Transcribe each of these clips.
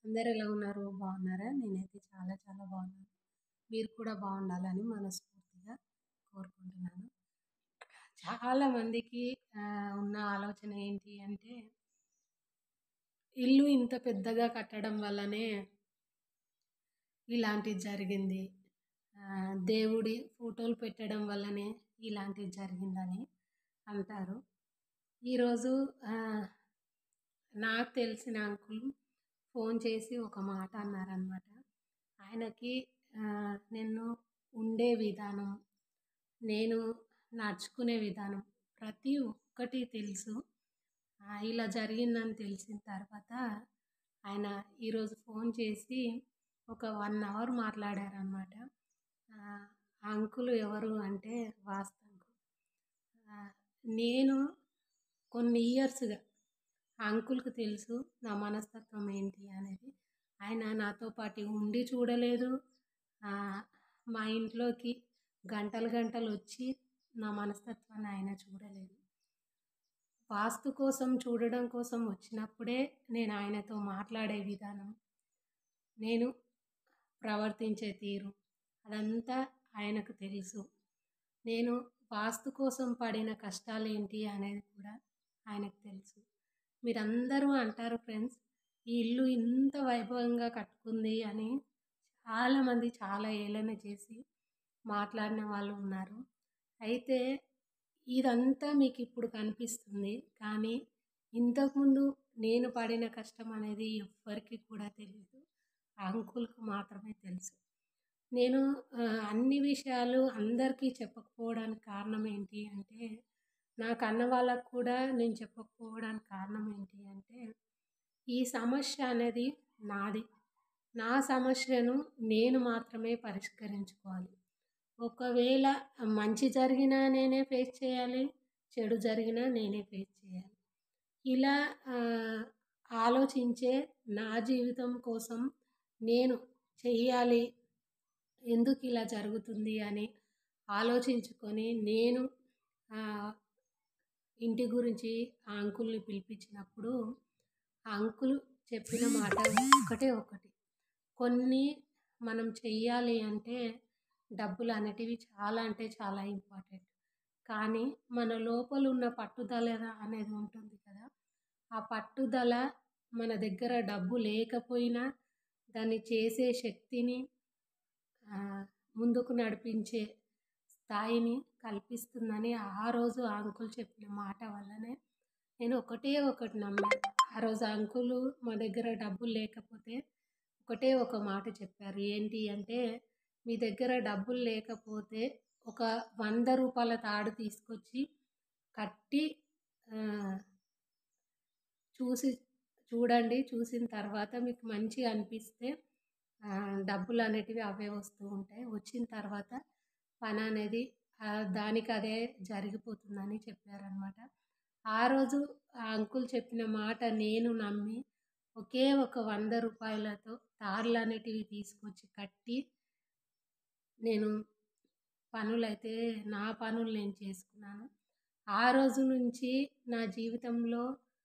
అందరూ ఎలా ఉన్నారు? బాగున్నారా? నేనైతే చాలా చాలా బాగున్నాను. మీరు కూడా బాగుండాలని మనస్ఫూర్తిగా కోరుకుంటున్నాను. చాలా మందికి ఉన్న ఆలోచన ఏంటి అంటే, ఇల్లు ఇంత పెద్దగా కట్టడం వల్లనే ఇలాంటిది జరిగింది. దేవుడి ఫోటోలు పెట్టడం వల్లనే ఇలాంటిది జరిగిందని అంటారు. ఈరోజు నాకు తెలిసిన అంకుల్ ఫోన్ చేసి ఒక మాట అన్నారనమాట. ఆయనకి నేను ఉండే విధానం, నేను నడుచుకునే విధానం ప్రతి ఒక్కటి తెలుసు. ఇలా జరిగిందని తెలిసిన తర్వాత ఆయన ఈరోజు ఫోన్ చేసి ఒక 1 అవర్ మాట్లాడారనమాట. ఆ అంకుల్ ఎవరు అంటే వాస్తు అంకుల్. నేను కొన్ని ఇయర్స్‌గా ఆ అంకుల్‌కి తెలుసు నా మనస్తత్వం ఏంటి అనేది. ఆయన నాతో పాటు ఉండి చూడలేదు. మా ఇంట్లోకి గంటలు గంటలు వచ్చి నా మనస్తత్వాన్ని ఆయన చూడలేదు. వాస్తు కోసం చూడడం కోసం వచ్చినప్పుడే నేను ఆయనతో మాట్లాడే విధానం, నేను ప్రవర్తించే తీరు అదంతా ఆయనకు తెలుసు. నేను వాస్తు కోసం పడిన కష్టాలేంటి అనేది కూడా ఆయనకు తెలుసు. మీరందరూ అంటారు ఫ్రెండ్స్, ఈ ఇల్లు ఇంత వైభవంగా కట్టుకుంది అని చాలామంది చాలా ఏళన చేసి మాట్లాడిన వాళ్ళు ఉన్నారు. అయితే ఇదంతా మీకు ఇప్పుడు కనిపిస్తుంది. కానీ ఇంతకుముందు నేను పడిన కష్టం అనేది ఎవ్వరికీ కూడా తెలీదు. ఆ అంకుల్‌కి మాత్రమే తెలుసు. నేను అన్ని విషయాలు అందరికీ చెప్పకపోవడానికి కారణం ఏంటి అంటే, నా కన్న వాళ్ళకు కూడా నేను చెప్పకపోవడానికి కారణం ఏంటి అంటే, ఈ సమస్య అనేది నాది. నా సమస్యను నేను మాత్రమే పరిష్కరించుకోవాలి. ఒకవేళ మంచి జరిగినా నేనే ఫేస్ చేయాలి, చెడు జరిగినా నేనే ఫేస్ చేయాలి. ఇలా ఆలోచించే నా జీవితం కోసం నేను చెయ్యాలి, ఎందుకు ఇలా జరుగుతుంది అని ఆలోచించుకొని నేను ఇంటి గురించి ఆ అంకుల్‌ని పిలిపించినప్పుడు ఆ అంకుల్ చెప్పిన మాట ఒకటి. కొన్ని మనం చెయ్యాలి అంటే డబ్బులు అనేటివి చాలా అంటే చాలా ఇంపార్టెంట్. కానీ మన లోపల ఉన్న పట్టుదల అనేది ఉంటుంది కదా! ఆ పట్టుదల మన దగ్గర డబ్బు లేకపోయినా దాన్ని చేసే శక్తిని ముందుకు నడిపించే స్థాయిని కల్పిస్తుందని ఆ రోజు ఆ అంకుల్ చెప్పిన మాట వల్లనే నేను ఒకటి నమ్మాను. ఆ రోజు ఆ అంకుల్ మా దగ్గర డబ్బులు లేకపోతే ఒకటే ఒక మాట చెప్పారు. ఏంటి అంటే, మీ దగ్గర డబ్బులు లేకపోతే ఒక రూ. 100 తాడు తీసుకొచ్చి కట్టి చూడండి. చూసిన తర్వాత మీకు మంచిగా అనిపిస్తే డబ్బులు అనేటివి అవే వస్తూ ఉంటాయి. వచ్చిన తర్వాత పని అనేది దానికి అదే జరిగిపోతుందని చెప్పారనమాట. ఆ రోజు ఆ అంకుల్ చెప్పిన మాట నేను నమ్మి ఒకే ఒక రూ. 100తో తాళ్ళు అనేటివి తీసుకొచ్చి కట్టి నేను నా పనులు నేను చేసుకున్నాను. ఆ రోజు నుంచి నా జీవితంలో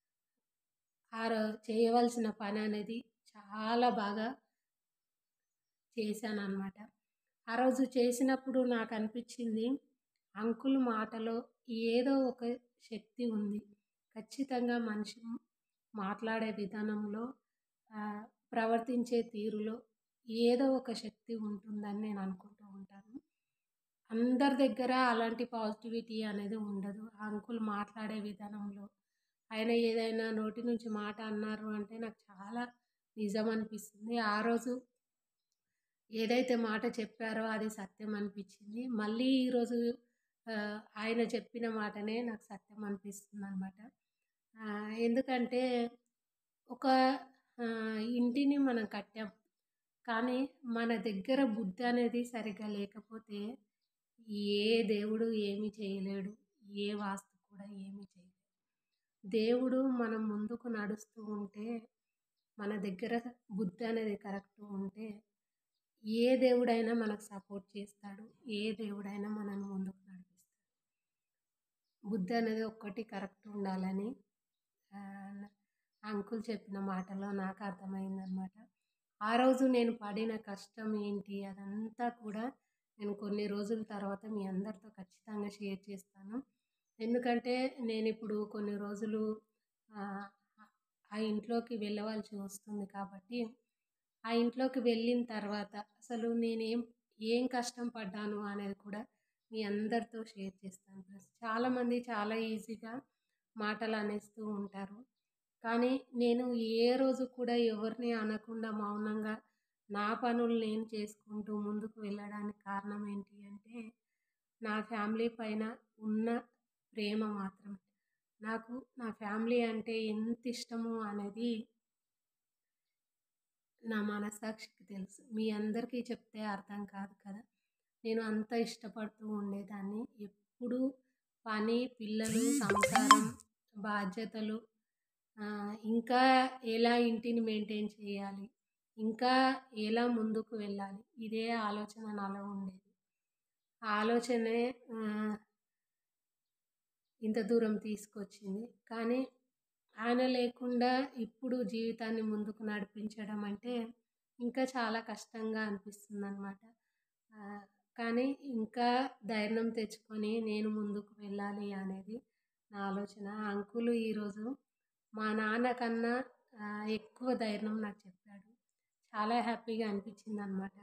చేయవలసిన పని అనేది చాలా బాగా చేశానన్నమాట. ఆ రోజు చేసినప్పుడు నాకు అనిపించింది, అంకుల్ మాటలో ఏదో ఒక శక్తి ఉంది. ఖచ్చితంగా మనిషి మాట్లాడే విధానంలో, ప్రవర్తించే తీరులో ఏదో ఒక శక్తి ఉంటుందని నేను అనుకుంటూ ఉంటాను. అందరి దగ్గర అలాంటి పాజిటివిటీ అనేది ఉండదు. ఆ అంకుల్ మాట్లాడే విధానంలో ఆయన ఏదైనా నోటి నుంచి మాట అన్నారు అంటే నాకు చాలా నిజం అనిపిస్తుంది. ఆ రోజు ఏదైతే మాట చెప్పారో అది సత్యం అనిపించింది. మళ్ళీ ఈరోజు ఆయన చెప్పిన మాటనే నాకు సత్యం అనిపిస్తుందనమాట. ఎందుకంటే ఒక ఇంటిని మనం కట్టాం. కానీ మన దగ్గర బుద్ధి అనేది సరిగ్గా లేకపోతే ఏ దేవుడు ఏమీ చేయలేడు. ఏ వాస్తు కూడా ఏమీ చేయలేడు. దేవుడు మనం ముందుకు నడుస్తూ ఉంటే, మన దగ్గర బుద్ధి అనేది కరెక్ట్ ఉంటే ఏ దేవుడైనా మనకు సపోర్ట్ చేస్తాడు. ఏ దేవుడైనా మనల్ని ముందుకు నడిపిస్తాడు. బుద్ధి అనేది ఒక్కటి కరెక్ట్ ఉండాలని అంకుల్ చెప్పిన మాటలో నాకు అర్థమైందనమాట. ఆ రోజు నేను పడిన కష్టం ఏంటి అదంతా కూడా నేను కొన్ని రోజుల తర్వాత మీ అందరితో ఖచ్చితంగా షేర్ చేస్తాను. ఎందుకంటే నేనిప్పుడు కొన్ని రోజులు ఆహ్, ఆ ఇంట్లోకి వెళ్ళవలసి వస్తుంది కాబట్టి, ఆ ఇంట్లోకి వెళ్ళిన తర్వాత అసలు ఏం కష్టం పడ్డాను అనేది కూడా మీ అందరితో షేర్ చేస్తాను ఫ్రెండ్స్. చాలామంది చాలా ఈజీగా మాటలు అనేస్తూ ఉంటారు. కానీ నేను ఏ రోజు కూడా ఎవరిని అనకుండా మౌనంగా నా పనులు నేను చేసుకుంటూ ముందుకు వెళ్ళడానికి కారణం ఏంటి అంటే, నా ఫ్యామిలీ పైన ఉన్న ప్రేమ మాత్రమే. నాకు నా ఫ్యామిలీ అంటే ఎంత ఇష్టమో అనేది నా మనస్సాక్షికి తెలుసు. మీ అందరికీ చెప్తే అర్థం కాదు కదా! నేను అంత ఇష్టపడుతూ ఉండేదాన్ని. ఎప్పుడూ పని, పిల్లలు, సంసారం, బాధ్యతలు, ఇంకా ఎలా ఇంటిని మెయింటైన్ చేయాలి, ఇంకా ఎలా ముందుకు వెళ్ళాలి, ఇదే ఆలోచన నాలో ఉండేది. ఆ ఆలోచనే ఆహ్, ఇంత దూరం తీసుకొచ్చింది. కానీ ఆయన లేకుండా ఇప్పుడు జీవితాన్ని ముందుకు నడిపించడం అంటే ఇంకా చాలా కష్టంగా అనిపిస్తుందనమాట. ఆహ్, కానీ ఇంకా ధైర్యం తెచ్చుకొని నేను ముందుకు వెళ్ళాలి అనేది నా ఆలోచన. ఆ అంకులు ఈరోజు మా నాన్న కన్నా ఎక్కువ ధైర్యం నాకు చెప్పాడు. చాలా హ్యాపీగా అనిపించిందనమాట.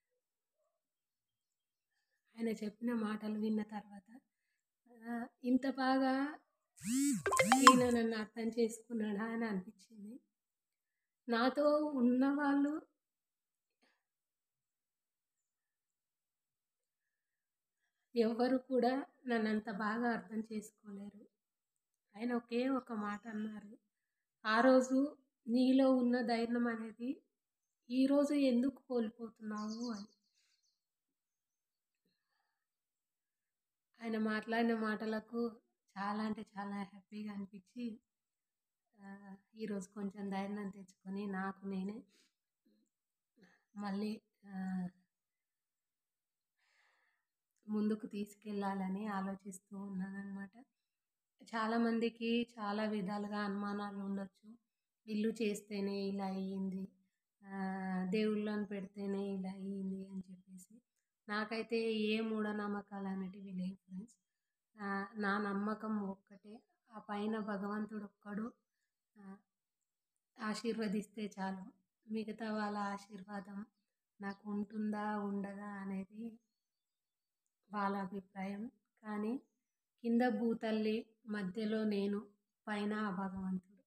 ఆయన చెప్పిన మాటలు విన్న తర్వాత ఇంత బాగా ఈయన నన్ను అర్థం చేసుకున్నాడా అని అనిపించింది. నాతో ఉన్నవాళ్ళు ఎవ్వరు కూడా నన్నంత బాగా అర్థం చేసుకోలేరు. ఆయన ఒకే ఒక మాట అన్నారు. ఆ రోజు నీలో ఉన్న ధైర్యం అనేది ఈరోజు ఎందుకు కోల్పోతున్నావు అని. ఆయన మాట్లాడిన మాటలకు చాలా అంటే చాలా హ్యాపీగా అనిపించి ఈరోజు కొంచెం ధైర్యం తెచ్చుకొని నాకు నేనే మళ్ళీ ఆహ్, ముందుకు తీసుకెళ్ళాలని ఆలోచిస్తూ ఉన్నాననమాట. చాలామందికి చాలా విధాలుగా అనుమానాలు ఉండొచ్చు. ఇల్లు చేస్తేనే ఇలా అయ్యింది. దేవుళ్ళని పెడితేనే ఇలా అయ్యింది అని చెప్పేసి. నాకైతే ఏ మూఢనమ్మకాలు అనేటివి లేవు ఫ్రెండ్స్. నా నమ్మకం ఒక్కటే. ఆ పైన భగవంతుడు ఒక్కడు ఆహ్, ఆశీర్వదిస్తే చాలు. మిగతా వాళ్ళ ఆశీర్వాదం నాకు ఉంటుందా? ఉండదా? అనేది వాళ్ళ అభిప్రాయం. కానీ కింద భూతల్లి, మధ్యలో నేను, పైన ఆ భగవంతుడు.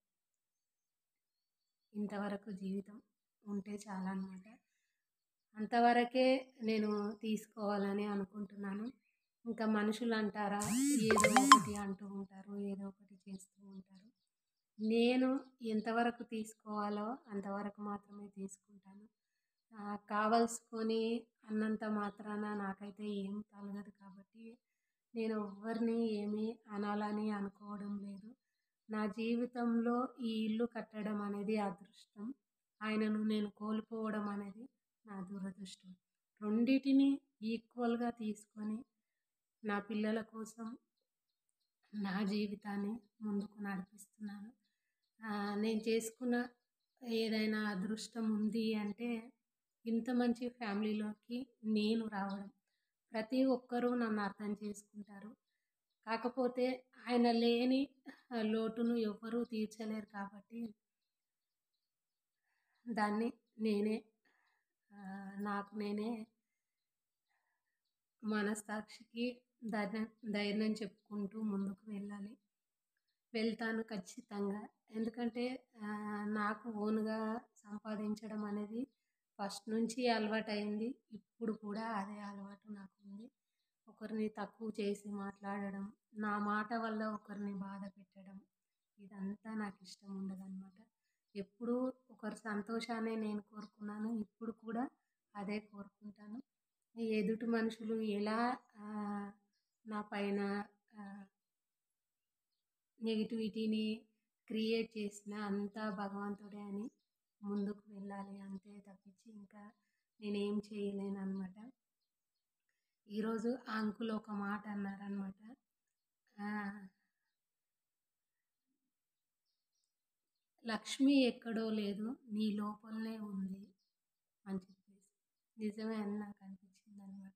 ఇంతవరకు జీవితం ఉంటే చాలన్నమాట. అంతవరకే నేను తీసుకోవాలని అనుకుంటున్నాను. ఇంకా మనుషులంటారా, ఏదో ఒకటి అంటూ ఉంటారు, ఏదో ఒకటి చేస్తూ ఉంటారు. నేను ఎంతవరకు తీసుకోవాలో అంతవరకు మాత్రమే తీసుకుంటాను. కావలసుకొని అన్నంత మాత్రాన నాకైతే ఏం కలగదు కాబట్టి నేను ఎవ్వరిని ఏమీ అనాలని అనుకోవడం లేదు. నా జీవితంలో ఈ ఇల్లు కట్టడం అనేది అదృష్టం. ఆయనను నేను కోల్పోవడం అనేది నా దురదృష్టం. రెండిటిని ఈక్వల్‌గా తీసుకొని నా పిల్లల కోసం నా జీవితాన్ని ముందుకు నడిపిస్తున్నాను. నేను చేసుకున్న ఏదైనా అదృష్టం ఉంది అంటే ఇంత మంచి ఫ్యామిలీలోకి నేను రావడం. ప్రతి ఒక్కరూ నన్ను అర్థం చేసుకుంటారు. కాకపోతే ఆయన లేని లోటును ఎవ్వరూ తీర్చలేరు కాబట్టి దాన్ని నేనే నాకు నేనే మనస్సాక్షికి ధైర్యం ధైర్యం చెప్పుకుంటూ ముందుకు వెళ్ళాలి. వెళ్తాను ఖచ్చితంగా. ఎందుకంటే నాకు ఓన్‌గా సంపాదించడం అనేది ఫస్ట్ నుంచి అలవాటయింది. ఇప్పుడు కూడా అదే అలవాటు నాకుంది. ఒకరిని తక్కువ చేసి మాట్లాడడం, నా మాట వల్ల ఒకరిని బాధ పెట్టడం, ఇదంతా నాకిష్టం ఉండదనమాట. ఎప్పుడూ ఒకరి సంతోషాన్నే నేను కోరుకున్నాను. ఇప్పుడు కూడా అదే కోరుకుంటాను. ఈ ఎదుటి మనుషులు ఎలా నా పైన ఆహ్, నెగటివిటీని క్రియేట్ చేసినా అంతా భగవంతుడే అని ముందుకు వెళ్ళాలి అంతే తప్పించి ఇంకా నేనేం చేయలేననమాట. ఈరోజు ఆ అంకుల్ ఒక మాట అన్నారనమాట. ఆహ్, లక్ష్మి ఎక్కడో లేదు నీ లోపలనే ఉంది. మంచి ప్లేస్. నిజమే అని నాకు అనిపించిందనమాట.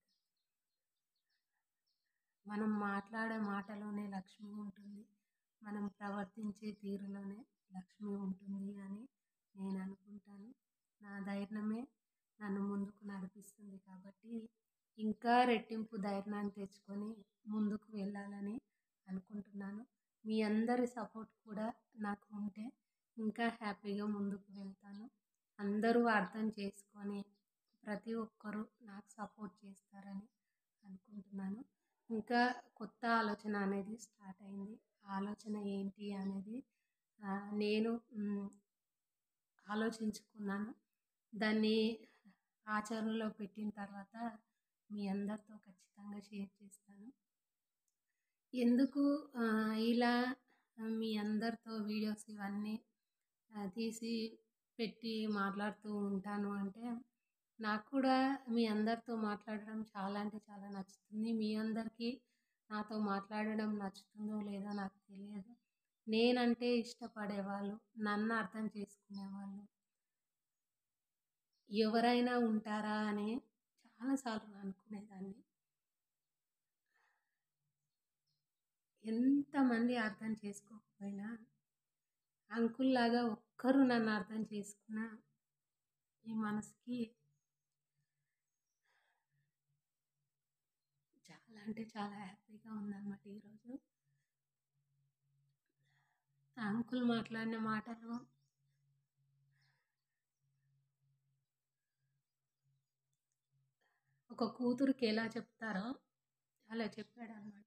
మనం మాట్లాడే మాటలోనే లక్ష్మి ఉంటుంది. మనం ప్రవర్తించే తీరులోనే లక్ష్మి ఉంటుంది అని నేను అనుకుంటాను. నా ధైర్యమే నన్ను ముందుకు నడిపిస్తుంది కాబట్టి ఇంకా రెట్టింపు ధైర్యాన్ని తెచ్చుకొని ముందుకు వెళ్ళాలని అనుకుంటున్నాను. మీ అందరి సపోర్ట్ కూడా నాకు ఉంటే ఇంకా హ్యాపీగా ముందుకు వెళ్తాను. అందరూ అర్థం చేసుకొని ప్రతి ఒక్కరూ నాకు సపోర్ట్ చేస్తారని అనుకుంటున్నాను. ఇంకా కొత్త ఆలోచన అనేది స్టార్ట్ అయింది. ఆ ఆలోచన ఏంటి అనేది నేను ఆలోచించుకున్నాను. దాన్ని ఆచరణలో పెట్టిన తర్వాత మీ అందరితో ఖచ్చితంగా షేర్ చేస్తాను. ఎందుకు ఇలా మీ అందరితో వీడియోస్ ఇవన్నీ తీసి పెట్టి మాట్లాడుతూ ఉంటాను అంటే, నాకు కూడా మీ అందరితో మాట్లాడడం చాలా అంటే చాలా నచ్చుతుంది. మీ అందరికీ నాతో మాట్లాడడం నచ్చుతుందో లేదో నాకు తెలియదు. నేనంటే ఇష్టపడేవాళ్ళు, నన్ను అర్థం చేసుకునేవాళ్ళు ఎవరైనా ఉంటారా అని చాలాసార్లు అనుకునేదాన్ని. ఎంతమంది అర్థం చేసుకోకపోయినా అంకుల్‌లాగా ఒక్కరు నన్ను అర్థం చేసుకున్నా ఈ మనసుకి చాలా అంటే చాలా హ్యాపీగా ఉందన్నమాట ఈరోజు. ఆ అంకుల్ మాట్లాడిన మాటలు ఒక కూతురికి ఎలా చెప్తారో అలా చెప్పాడన్నమాట.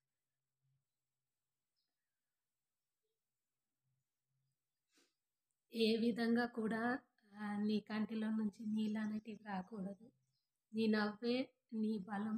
ఏ విధంగా కూడా నీ కంటిలో నుంచి నీళ్ళనేటివి రాకూడదు. నీ నవ్వే నీ బలం.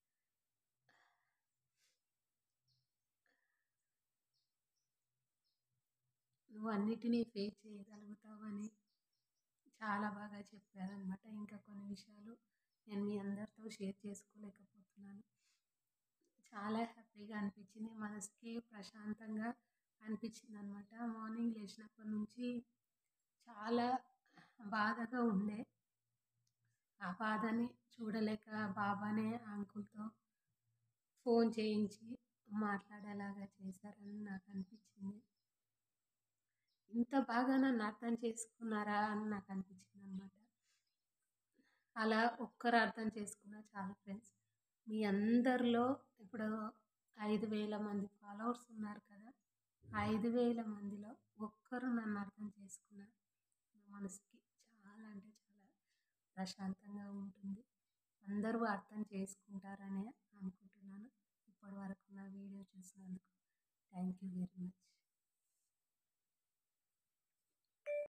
నువ్వు అన్నిటినీ ఫేస్ చేయగలుగుతావని చాలా బాగా చెప్పారనమాట. ఇంకా కొన్ని విషయాలు నేను మీ అందరితో షేర్ చేసుకోలేకపోతున్నాను. చాలా హ్యాపీగా అనిపించింది. మనసుకి ప్రశాంతంగా అనిపించిందనమాట. మార్నింగ్ లేచినప్పటి నుంచి చాలా బాధగా ఉండే. ఆ బాధని చూడలేక బాబానే అంకుల్‌తో ఫోన్ చేయించి మాట్లాడేలాగా చేశారని నాకు అనిపించింది. ఇంత బాగా నన్ను అర్థం చేసుకున్నారా అని నాకు అనిపించిందనమాట. అలా ఒక్కరు అర్థం చేసుకున్నా చాలు ఫ్రెండ్స్. మీ అందరిలో ఇప్పుడు 5,000 మంది ఫాలోవర్స్ ఉన్నారు కదా! 5,000 మందిలో ఒక్కరు నన్ను అర్థం చేసుకున్న నా మనసుకి చాలా అంటే చాలా ప్రశాంతంగా ఉంటుంది. అందరూ అర్థం చేసుకుంటారనే అనుకుంటున్నాను. ఇప్పటివరకు నా వీడియో చూసినందుకు థ్యాంక్ యూ వెరీ మచ్.